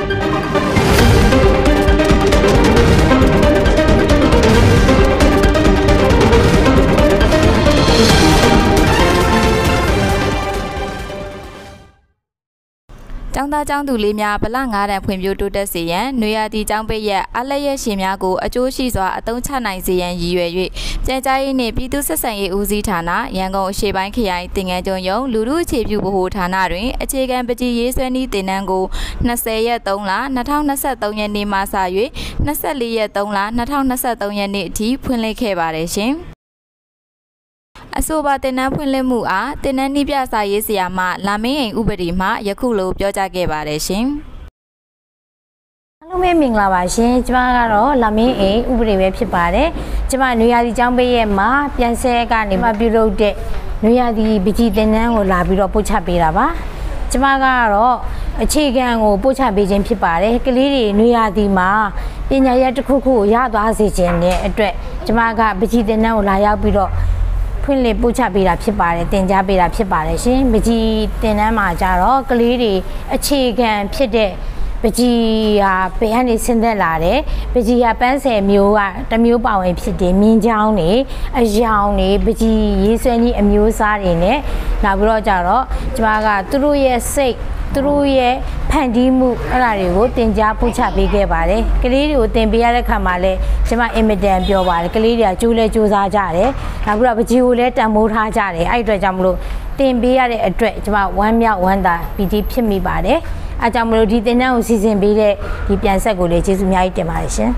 ကျောင်းသားကျောင်းသူလေးများဗလ9တန်းဖွံ့ဖြိုးတိုးတက်စေရန်နွေရာသီကျောင်းပိတ်ရက်အလက်ရက်ရှင်များကိုအကျိုးရှိစွာအသုံးချနိုင်စေရန်ရည်ရွယ်၍ပြန်ကြားရေးနှင့်ပြည်သူ့ဆက်ဆံရေးဦးစီးဌာနရန်ကုန်အရှေ့ပိုင်းခရိုင်တင်ငန်းကျွန်းရုံးလူထုအခြေပြုဗဟိုဌာနတွင်အခြေခံပကြီးရေးဆွဲနည်းတင်နန်းကို20ရက်3လ2023ရက်နေ့မှစ၍24ရက်3လ2023ရက်နေ့အထိဖွင့်လှစ်ခဲ့ပါတယ်ရှင်အဆိုပါတင်နန်းဖွင့်လှစ်မှုအားတင်နန်းနှီးပြစာရေးဆရာမလာမင်းအိမ်ဥပဒေမှယခုလိုပြောကြားခဲ့ပါတယ်ရှင်အားလုံးပဲမင်္ဂလာပါရှင်ကျမကတော့လာမင်းအိမ်ဥပဒေပဲဖြစ်ပါတယ်ကျမနွေရာသီကျောင်းပိတ်ရက်မှာပြန်ဆဲကနေမှပြုလုပ်တဲ့နွေရာသီပကြီးတင်နန်းကိုလာပြီးတော့ပို့ချပေးတာပါကျမကတော့အခြေခံကိုပို့ချပေးခြင်းဖြစ်ပါတယ်ကလေးတွေနွေရာသီမှာပညာရပ်တစ်ခုခုကိုရသွားစေခြင်းနဲ့အတွက်ကျမကပကြီးတင်နန်းကိုလာရောက်ပြီးတော့ဖွင့်လှစ်ပို့ချပေးတာဖြစ်ပါတယ်တင် जा ပေးတာဖြစ်ပါတယ်ရှင်ပကြီးတင်နန်းမှာကြတော့ကလေးတွေအခြေခံဖြစ်တဲ့ပကြီးဟာဘယ်ကနေဆင်းသက်လာတယ်ပကြီးဟာပန်းဆယ်မျိုးကတစ်မျိုးပါဝင်ဖြစ်တယ်မြင်းချောင်းတွေအယောင်တွေပကြီးရေးဆွဲနည်းအမျိုးအစားတွေနဲ့နောက်ပြီးတော့ကြတော့ကျမကသူတို့ရဲ့စိတ်သူတို့ရဲ့ဖန်တီးမှုအဲ့ဒါတွေကိုတင် जा ပို့ချပေးခဲ့ပါတယ်ကလေးတွေကိုတင်ပေးရတဲ့ခါမှာလဲကျမအင်မတန်ပြောပါတယ်ကလေးတွေကကြိုးလဲကြိုးစားကြတယ်နောက်ပြီးတော့ပကြီးကိုလည်းတန်ဖိုးထားကြတယ်အဲ့အတွက်ကြောင့်မလို့တင်ပေးရတဲ့အတွက်ကျမဝမ်းမြောက်ဝမ်းသာပီတိဖြစ်မိပါတယ်အဲကြောင့်မလို့ဒီတင်နန်းကိုစီစဉ်ပေးတဲ့ဒီပြန်ဆက်ကိုလည်းကျေးဇူးအများကြီးတင်ပါတယ်ရှင်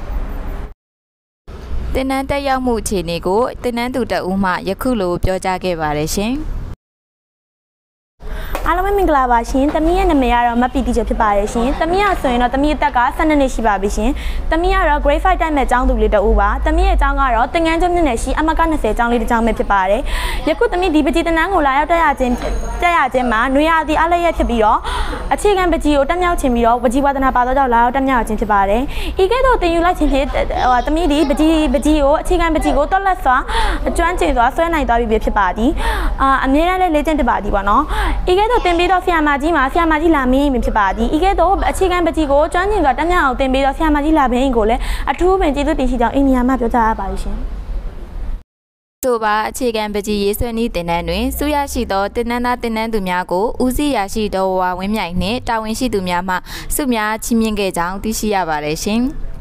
တင်နန်းတက်ရောက်မှုအခြေအနေကိုတင်နန်းသူတအူးမှယခုလိုပြောကြားခဲ့ပါတယ်ရှင်အားလုံးပဲမင်္ဂလာပါရှင်။သမီးရဲ့နာမည်ကတော့မပီတီကျော်ဖြစ်ပါတယ်ရှင်။သမီးကဆိုရင်တော့သမီးအသက်က12နှစ်ရှိပါပြီရှင်။သမီးကတော့ grade 5တက်မဲ့ကျောင်းသူလေးတအူးပါ။သမီးရဲ့ကျောင်းကတော့တင်ငန်းကျွန်းမြို့နယ်ရှိအမက20ကျောင်းလေးတစ်ကျောင်းပဲဖြစ်ပါတယ်။ယခုသမီးဒီပကြီးတင်နန်းကိုလာရောက်တက်ရခြင်းမှာနွေရာသီအားလျက်ဖြစ်ပြီးတော့အခြေခံပကြီးကိုတက်မြောက်ခြင်းပြီးတော့ပကြီးဝါသနာပါတော့ကြောင့်လာရောက်တက်မြောက်ခြင်းဖြစ်ပါတယ်။ဤကဲ့သို့တင်ယူလိုက်ခြင်းဖြင့်သမီးဒီပကြီးကိုအခြေခံပကြီးကိုတော်လက်စွာအကျွမ်းကျင်စွာဆွဲနိုင်သွားပြီဖြစ်ပါသည်။အမြဲတမ်းလည်းလေ့ကျင့်တပါသည်ပေါ့နော်။ဤကဲ့သို့တင်ပြီးတော့ဆရာမကြီးမှာဆရာမကြီးလာမင်းဖြစ်ပါသည်ဤကဲ့သို့အခြေခံပကြီးကိုကျွမ်းကျင်စွာတက်မြောက်အောင်တင်ပြီးတော့ဆရာမကြီးလာမင်းကိုလည်းအထူးပင်ကျေးဇူးတင်ရှိကြောင်းအိန္ဒိယမှာပြောကြားရပါရှင်ဆိုပါအခြေခံပကြီးရေးဆွဲနည်းတင်နန်းတွင်စုရရှိသောတင်နန်းသားတင်နန်းသူများကိုဦးစီးရာရှိသောဝါဝင်းမြိုင်နှင့်တာဝန်ရှိသူများမှစုများချီးမြှင့်ခဲ့ကြောင်းသိရှိရပါတယ်ရှင်